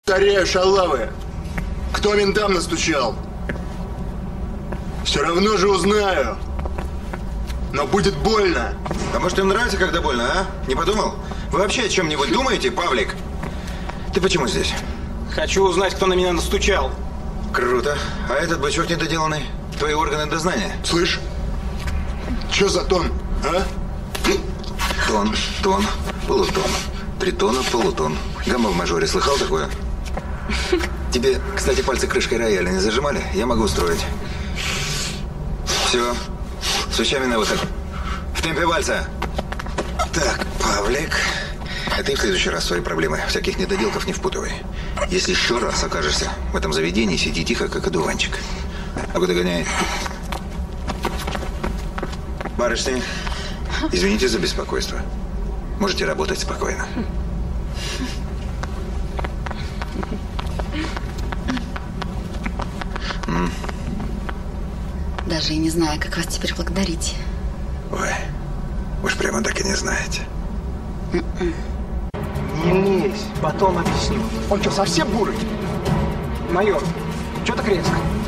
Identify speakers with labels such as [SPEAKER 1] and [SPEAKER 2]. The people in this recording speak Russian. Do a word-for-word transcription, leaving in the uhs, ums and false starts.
[SPEAKER 1] Повторяю, шалавы, кто ментам настучал? Все равно же узнаю. Но будет больно.
[SPEAKER 2] А может, им нравится, когда больно, а? Не подумал? Вы вообще о чем-нибудь думаете, Павлик? Ты почему здесь?
[SPEAKER 3] Хочу узнать, кто на меня настучал.
[SPEAKER 2] Круто. А этот бычок недоделанный? Твои органы дознания?
[SPEAKER 1] Слышь, что за тон, а?
[SPEAKER 2] Тон, тон, полутон. Тритон, полутон. Гамма в мажоре. Слыхал такое? Тебе, кстати, пальцы крышкой рояля не зажимали? Я могу устроить. Все. С ушами на выход. В темпе вальса. Так, Павлик. А ты в следующий раз свои проблемы всяких недоделков не впутывай. Если еще раз окажешься в этом заведении, сиди тихо, как одуванчик. Ну-ка, догоняй. Барышни, извините за беспокойство. Можете работать спокойно. М?
[SPEAKER 4] Даже и не знаю, как вас теперь благодарить.
[SPEAKER 2] Ой, уж прямо так и не знаете.
[SPEAKER 3] Не лезь, потом объясню.
[SPEAKER 1] Он что, совсем бурый?
[SPEAKER 3] Майор, что так резко?